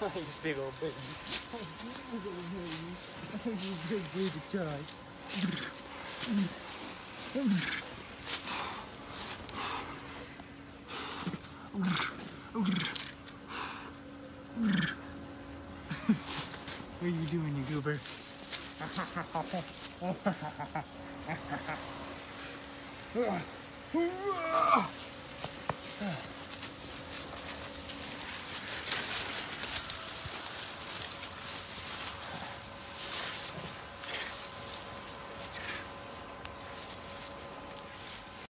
You big old baby. You big baby child. What are you doing, you goober?